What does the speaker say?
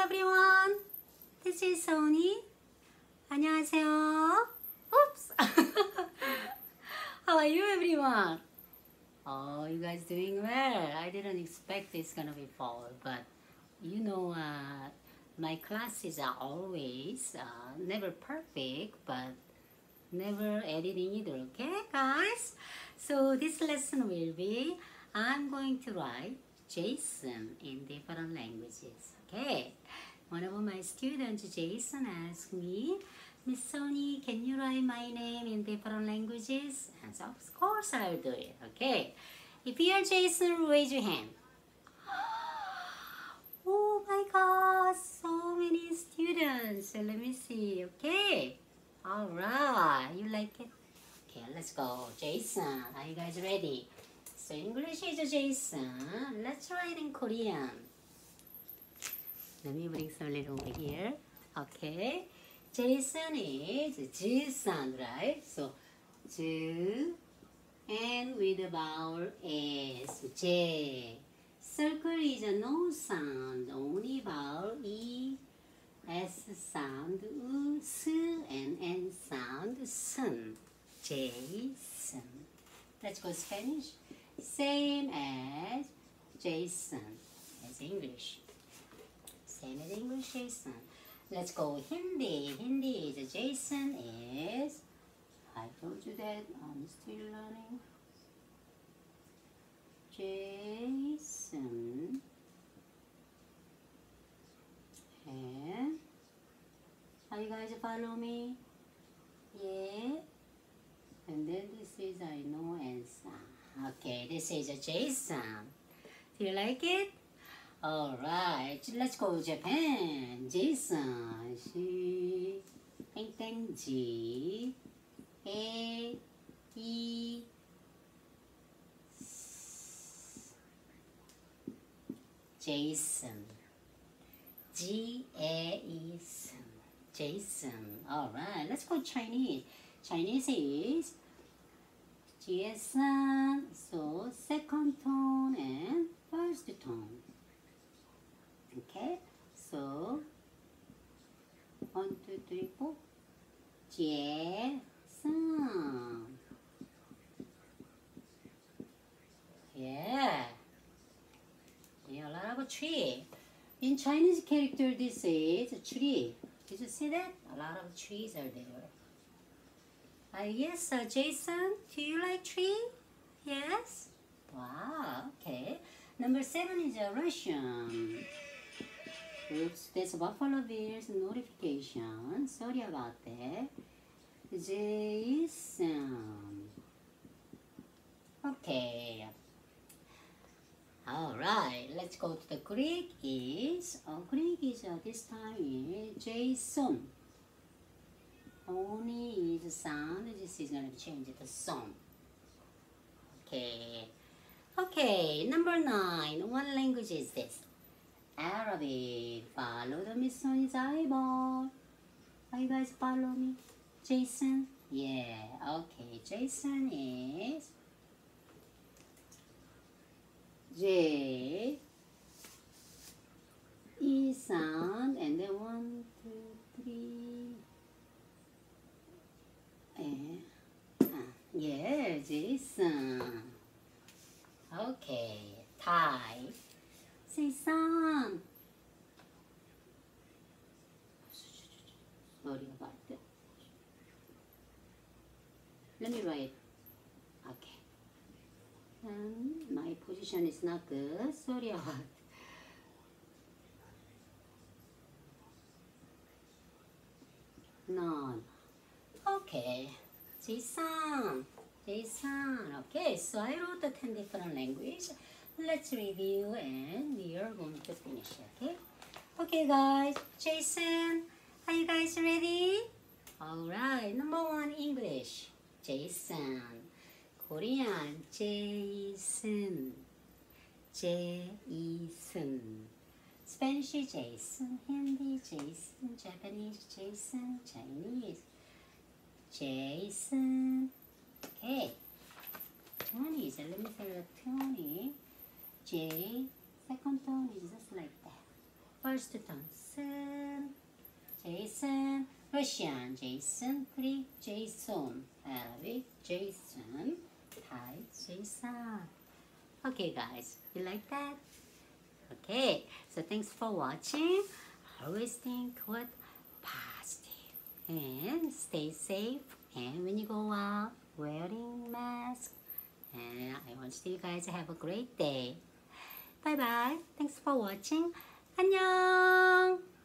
everyone. This is Sony. 안녕하세요. Oops. How are you everyone? Oh, you guys doing well. I didn't expect it's gonna be fall, but you know my classes are always never perfect, but never editing either, okay guys? So this lesson will be, I'm going to write Jason in different languages, okay? One of my students, Jason, asked me, Miss Sony, can you write my name in different languages? And so of course I'll do it, okay? If you are Jason, raise your hand. Oh my God, so many students. So let me see, okay? All right, you like it? Okay, let's go. Jason, are you guys ready? So English is Jason. Let's write in Korean. Let me bring some little over here. Okay. Jason is J sound, right? So J and with the vowel S, J. Circle is a no sound, only vowel E, S sound, U, S, and N sound, sun. Jason. Let's go Spanish. Same as Jason as English. Same as English, Jason. Let's go Hindi. Hindi is Jason is, I told you that I'm still learning. Jason. And are you guys follow me? Yeah. And then this is I know and Sam. Okay, this is a Jason. Do you like it? Alright, let's go Japan. Jason. She G A E Jason. G-A-E-S. Jason. Alright, let's go Chinese. Chinese is Jason. So second tone and first tone. Okay, so 1, 2, 3, 4. Jason. Yeah. Yeah, a lot of tree. In Chinese character, this is a tree. Did you see that? A lot of trees are there. Yes, Jason, do you like tree? Yes? Wow, okay. Number 7 is a Russian. Oops, that's Buffalo Bills notification. Sorry about that. Jason. Okay. Alright, let's go to the Greek is, this time is Jason. Only is sound, this is going to change the song. Okay. Okay, number 9, what language is this? Arabic. Follow the Miss Sony's eyeball. Are you guys follow me? Jason? Yeah, okay, Jason is J, E sound, and then 1, 2, 3. Yeah, Jason. Okay, Thai. Say son. Sorry about that. Let me write. Okay. My position is not good. Sorry about it. No. Okay. Jason. Jason. Okay, so I wrote the 10 different languages. Let's review and we are going to finish, okay? Okay, guys. Jason, are you guys ready? Alright, number 1, English. Jason. Korean, Jason. Jason. Spanish, Jason. Hindi, Jason. Japanese, Jason. Chinese, Jason. Okay. Tony, so let me say Tony. J, second tone is just like that. First Johnson, Jason, Russian, Jason, Greek, Jason, Arabic, Jason, Thai, Jason. Okay, guys, you like that? Okay, so thanks for watching. Always think what positive and stay safe. And when you go out, wearing mask. And I want you guys to have a great day. Bye bye. Thanks for watching. 안녕.